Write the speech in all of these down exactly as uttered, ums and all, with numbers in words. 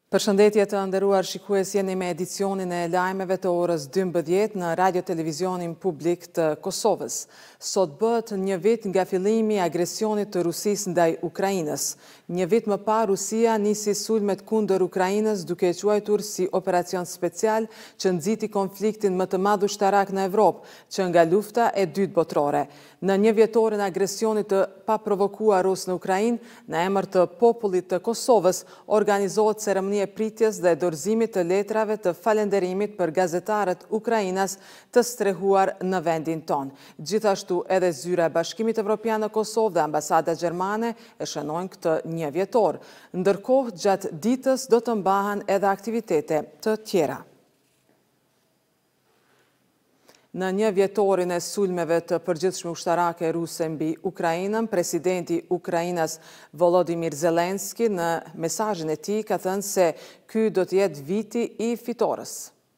Përshëndetje të nderuar shikues, jeni me edicionin e lajmeve të orës dymbëdhjetë në Radio Televizionin Publik të Kosovës. Sot bëhet një vit nga fillimi i agresionit të Rusisë ndaj Ukrainës. Një vit më parë Rusia nisi sulmet kundër Ukrainës duke e quajtur si operacion special që nxiti konfliktin më të madh ushtarak në Evropë, që nga lufta e dytë botërore. Në një vjetorin agresionit të paprovokuar rus në Ukrainë, në emër të popullit të Kosovës, organizohet ceremonia e pritjes dhe dorëzimit të letrave të falënderimit për gazetarët ukrainas të strehuar në vendin ton. Gjithashtu edhe zyra e Bashkimit Evropian në Kosovë dhe ambasada gjermane e shënojnë këtë një vjetor. Ndërkohë, gjatë ditës do të mbahen edhe aktivitete të tjera. Në një vjetorin e sulmeve të përgjithshme ushtarake ruse mbi Ukrainën, presidenti Ukrainas Volodymyr Zelensky në mesazhin e tij ka thënë se ky do të jetë viti i fitores.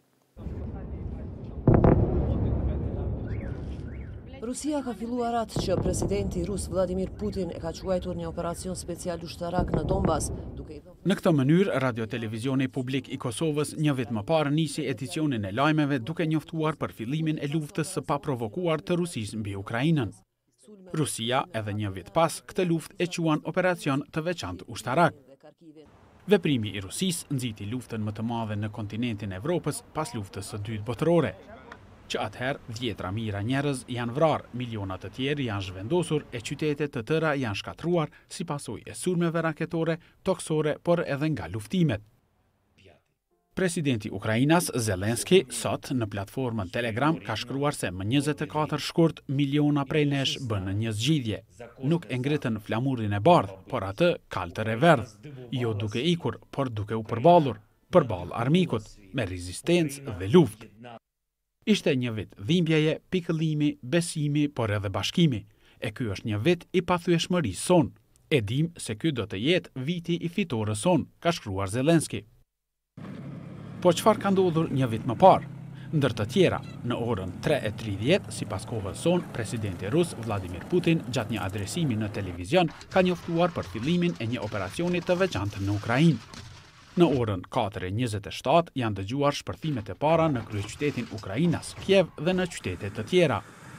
Rusia ka filluar atë që presidenti rus Vladimir Putin e ka quajtur një operacion special ushtarak në Donbas, duke i Në këtë mënyrë, Radio Televizioni Publik i Kosovës një vit më parë nisi edicionin e lajmeve duke njoftuar për fillimin e luftës së paprovokuar të Rusisë mbi Ukrainën. Rusia, edhe një vit pas, këtë luftë e quan operacion të veçantë ushtarak. Veprimi i Rusisë nxiti luftën më të madhe në kontinentin e Evropës pas luftës së dytë botërore, që atëherë dhjetra mijëra njerëz janë vrarë, miliona të tjerë janë zhvendosur e qytete të tëra janë shkatruar si pasojë e sulmeve raketore, toksore, por edhe nga luftimet. Presidenti Ukrainas Zelensky sot në platformën Telegram ka shkruar se më njëzet e katër shkurt miliona prej nesh bënë një zgjidhje. Nuk e ngritën flamurin e bardhë, por atë kaltër e verdhë, jo duke ikur, por duke u përballur, përballë armikut, me rezistencë dhe luftë. Ishte një vit dhimbjeje, pikëllimi, besimi, por edhe bashkimi. E ky është një vit i pathyeshmërisë son. E dim se ky do të jetë viti i fitores son, ka shkruar Zelensky. Po çfarë ka ndodhur një vit më parë? Ndër të tjera, në orën tre e tridhjetë, sipas kohës son, presidenti rus Vladimir Putin gjatë një adresimi në televizion ka njoftuar për fillimin e një operacioni të veçantë në Ukrainë. Në orën katër e njëzet e shtatë janë dëgjuar shpërthimet e para në kryeqytetin Ukrainas, Kiev dhe në qytete të tjera.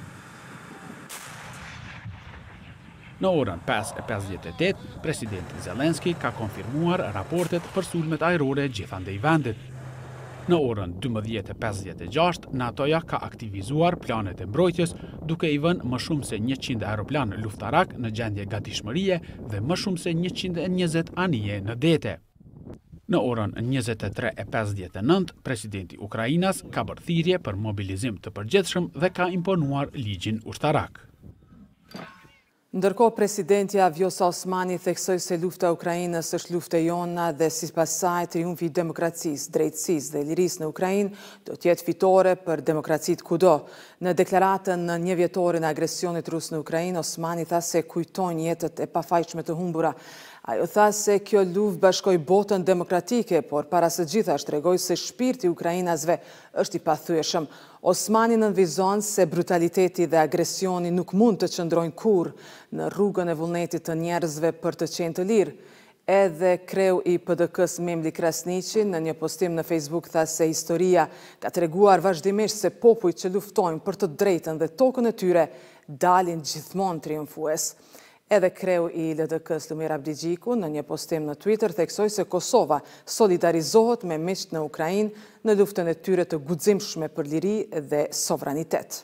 Në orën pesë e pesëdhjetë e tetë, presidenti Zelensky ka konfirmuar raportet për sulmet ajrore gjithandej vendit. Në orën dymbëdhjetë e pesëdhjetë e gjashtë, NATO-ja ka aktivizuar planet e mbrojtjes, duke i vënë më shumë se njëqind aeroplan luftarak në gjendje gatishmërie dhe më shumë se njëqind e njëzet anije në dete. Në orën njëzet e tre e pesëdhjetë e nëntë, presidenti Ukrainas ka bërë thirrje për mobilizim të përgjithshëm dhe ka imponuar ligjin ushtarak. Ndërkohë, presidentja Vjosa Osmani theksoi se lufta e Ukrainës është lufta jona dhe sipas saj triumfi i demokracisë, drejtësisë dhe lirisë në Ukrainë do të jetë fitore për demokracitë kudo. Në deklaratën në një vjetorin e agresionit rus në Ukrainë, Osmani tha se kujtojnë jetët e pafajshme të humbura. Ajo tha se kjo luftë bashkoi botën demokratike, por para së gjitha shtregoi se shpirti i ukrainasve është i pathyeshëm. Osmani nënvizon se brutaliteti dhe agresioni nuk mund të qëndrojnë kurrë në rrugën e vullnetit të njerëzve për të qenë të lirë. Edhe kreu i P D K-s Memli Krasniqi në një postim në Facebook tha se historia ka treguar vazhdimisht se popujt që luftojnë për të drejtën dhe tokën e tyre dalin gjithmonë triumfues. Edhe kreu i L D K-s Lumir Abdigjiku në një postim në Twitter theksoi se Kosova solidarizohet me miqt në Ukrainë në luftën e tyre të guximshme për liri dhe sovranitet.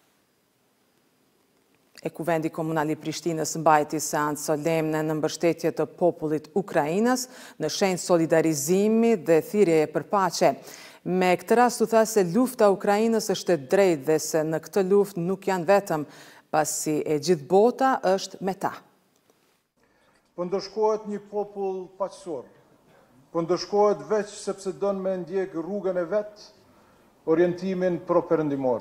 E Kuvendi Komunal i Prishtinës mbajti seancë solemne në mbështetje të popullit Ukrainas në shenjë solidarizimi dhe thirrjeje për paqe. Me këtë rast u tha se lufta e Ukrainës është e drejtë dhe se në këtë luftë nuk janë vetëm, pasi e gjithë bota është me ta. Po ndëshkohet një popull paqësor, po ndëshkohet veç sepse don me ndjek rrugën e vet, orientimin pro-perëndimor.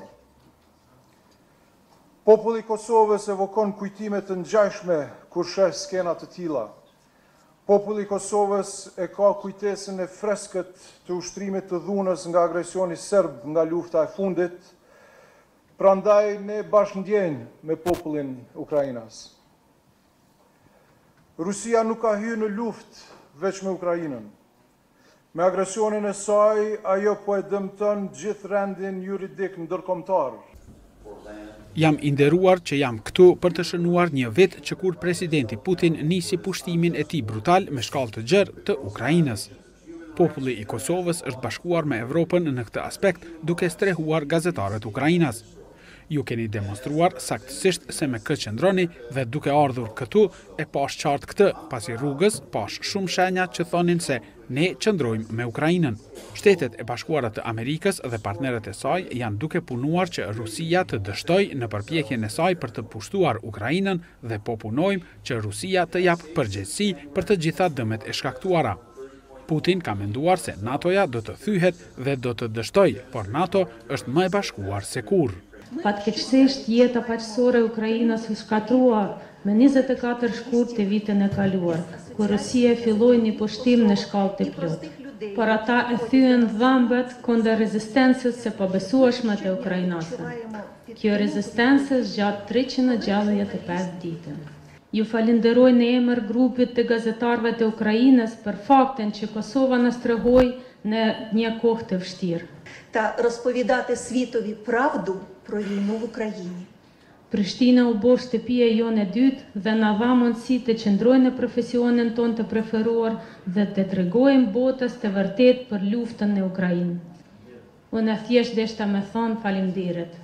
Populli i Kosovës evokon kujtime të ngjashme kur sheh skena të tilla. Populli i Kosovës e ka kujtesën e freskët të ushtrimit të dhunës nga agresioni serb nga lufta e fundit. Prandaj ne bashkëndjenjë me popullin Ukrainas. Rusia nuk ka hyrë në luftë veç me Ukrainën. Me agresionin e saj, ajo po e dëmton gjithë rendin juridik ndërkombëtar. Jam i nderuar që jam këtu për të shënuar një vit që kur presidenti Putin nisi pushtimin e tij brutal me shkallë të gjerë të Ukrainës. Populli i Kosovës është bashkuar me Evropën në këtë aspekt duke strehuar gazetarët ukrainas. Ju keni demonstruar saktësisht se me këtë qëndroni dhe duke ardhur këtu e pash qartë këtë, pasi rrugës pash shumë shenja që thonin se ne qëndrojmë me Ukrainën. Shtetet e Bashkuara të Amerikës dhe partnerët e saj janë duke punuar që Rusia të dështoj në përpjekjen e saj për të pushtuar Ukrainën dhe po punojmë që Rusia të japë përgjegjësi për të gjitha dëmet e shkaktuara. Putin ka menduar se NATO-ja do të thyhet dhe do të dështoj, por NATO është më e bashkuar se kurrë. Fatkeqësisht jeta paqësore e Ukrainës u shkatrua me njëzet e katër shkurt të vitin e kaluar, kur Rusia filloi një pushtim në shkallë të plotë. Por ata e thyen dhambet kundër rezistencës së pabesueshme të ukrainasëve. Kjo rezistencë zgjat treqind e gjashtëdhjetë e pesë ditë. Ju falenderoj në emër grupit të gazetarëve të Ukrainës për faktin që Kosova na strehoi në një kohë të vështirë. Та розповідати світові правду про війну в Україні. Prishtina u bo shtëpia jonë e dytë dhe na dha mundësi të qëndrojmë në profesionin tonë të preferuar dhe të tregojmë botës të vërtet për luftën në Ukrainë. Unë thjesht deshta me thonë faleminderit.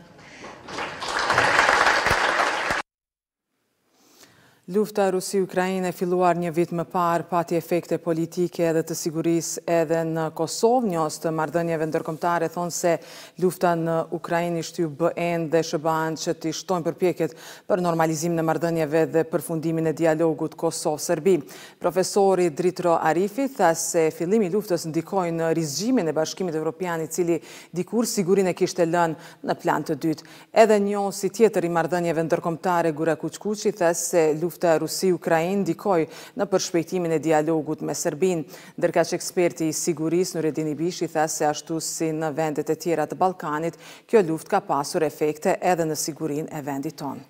Lufta Rusi-Ukrainë e filluar një vit më parë pati efekte politike edhe të sigurisë edhe në Kosovë. Njës të marrëdhënieve ndërkombëtare thonë se lufta në Ukrainë i shtyr B E-n dhe S B A-n që të shtojnë përpjekjet për normalizimin e marrëdhënieve dhe përfundimin e dialogut Kosovë-Serbi. Profesori Dritro Arifi tha se fillimi i luftës ndikoi në rizgjimin e Bashkimit Evropian, i cili dikur sigurinë e kishte lënë në plan të dytë. Edhe njësi tjetër i marrëdhënieve ndërkombëtare Gura Kuçkuçi tha se lufta Rusi-Ukrainë ndikoi në përshpejtimin e dialogut me Serbinë, ndërka që eksperti i sigurisë Nureddin Ibishi tha se ashtu si në vendet e tjera të Ballkanit, kjo luftë ka pasur efekte edhe në sigurinë e vendit tonë.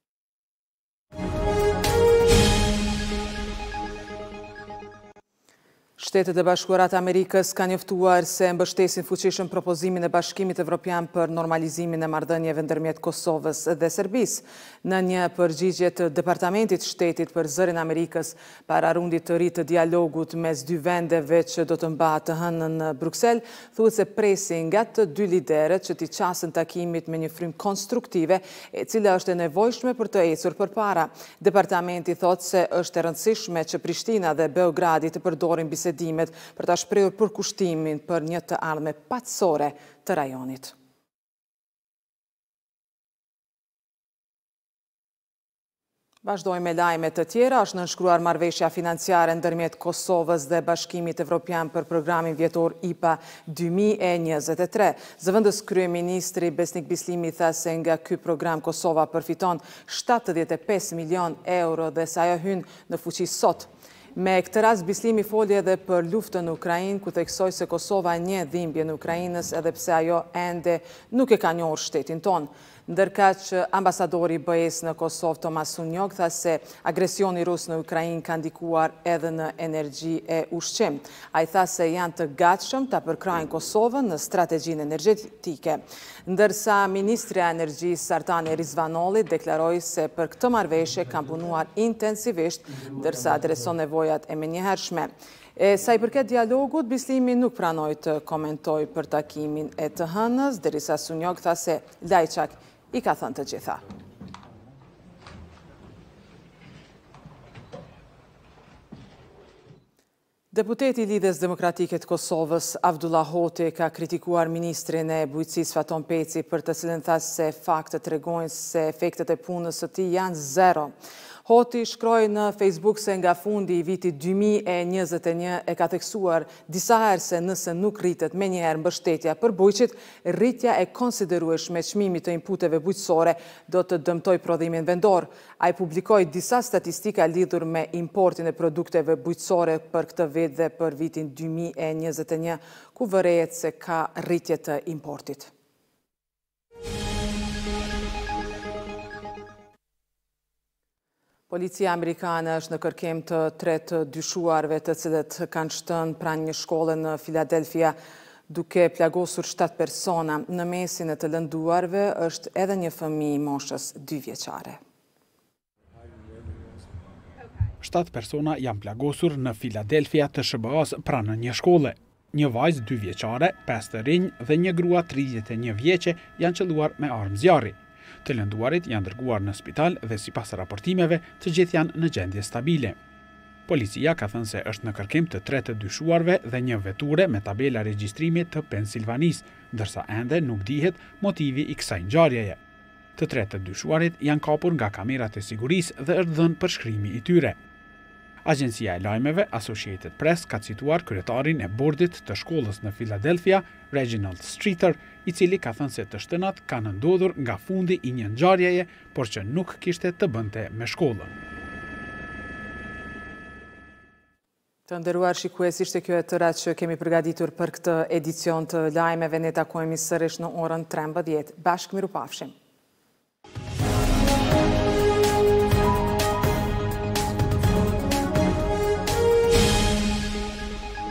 Shtetet e Bashkuara të Amerikës kanë njoftuar se mbështesin fuqishëm propozimin e Bashkimit Evropian për normalizimin e marrëdhënieve ndërmjet Kosovës dhe Serbisë. Në një përgjigje të Departamentit Shtetit për zërin e Amerikës para rundit të ri të dialogut mes dy vendeve që do të mbahet të hënën në Bruksel, thuhet se presi nga të dy liderët që t'i qasën takimit me një frymë konstruktive, e cila është e nevojshme për të ecur përpara. Departamenti thotë se është e rëndësishme që Prishtina dhe Beogradi të përdorin bisedimet për ta shprehur përkushtimin për një të ardhme paqësore të rajonit. Vazhdojmë me lajme të tjera. Është nënshkruar marrëveshja financiare ndërmjet Kosovës dhe Bashkimit Evropian për programin vjetor I P A dy mijë e njëzet e tre. Zëvendës kryeministri Besnik Bislimi tha se nga ky program Kosova përfiton shtatëdhjetë e pesë milion euro dhe sa ajo hyn në fuqi sot. Me këtë rast Bislimi foli edhe për luftën në Ukrainë, ku theksoi se Kosova njeh dhimbjen e Ukrainës edhe pse ajo ende nuk e ka njohur shtetin tonë. Ndërka që ambasadori B E-s në Kosovë Tomas Sunjok tha se agresioni rus në Ukrainë ka ndikuar edhe në energji e ushqim. Ai tha se janë të gatshëm ta përkrajnë Kosovën në strategjinë energjetike. Ndërsa ministri e energjisë Artani Rizvanolli deklaroi se për këtë marrëveshje kanë punuar intensivisht, ndërsa adreson nevojat e menjëhershme. E sa i përket dialogut, Bislimi nuk pranoi të komentoj për takimin e të hënës, derisa Sunjok tha se Lajçak i ka thënë të gjitha. Deputeti i Lidhjes Demokratike të Kosovës, Avdullah Hoti, ka kritikuar ministrin e bujqësisë Faton Peci, për të cilën tha se faktet tregojnë se efektet e punës së tij janë zero. Hoti shkroi në Facebook se nga fundi i vitit dy mijë e njëzet e një e ka theksuar disa herë se nëse nuk rritet menjëherë mbështetja për bujqit, rritja e konsiderueshme e çmimit të inputeve bujqësore do të dëmtoj prodhimin vendor. Ai publikoi disa statistika lidhur me importin e produkteve bujqësore për këtë vit dhe për vitin dy mijë e njëzet e një, ku vërehet se ka rritje të importit. Policia amerikane është në kërkim të tre të dyshuarve të cilët kanë shtënë pranë një shkolle në Filadelfia duke plagosur shtatë persona. Në mesin e të lënduarve është edhe një fëmijë moshës dy vjeçare. Shtatë persona janë plagosur në Filadelfia të S B A-s pranë një shkolle. Një vajzë dy vjeçare, pesë të rinj dhe një grua tridhjetë e një vjeçe janë qelluar me armë zjarri. Të lënduarit janë dërguar në spital dhe sipas raportimeve të gjithë janë në gjendje stabile. Policia ka thënë se është në kërkim të tre të dyshuarve dhe një veture me tabela regjistrimi të Pensilvanisë, ndërsa ende nuk dihet motivi i kësaj ngjarjeje. Të tre të dyshuarit janë kapur nga kamerat e sigurisë dhe është dhënë përshkrimi i tyre. Agjencia e lajmeve Associated Press ka cituar kryetarin e bordit të shkollës në Philadelphia, Reginald Streeter, i cili ka thënë se të shtënat kanë ndodhur nga fundi i një ngjarjeje, por që nuk kishte të bënte me shkollën. Të nderuar shikues, ishte kjo e tëra që kemi përgatitur për këtë edicion të lajmeve. Ne takohemi sërish në orën trembëdhjetë. Bashkë mirupafshim.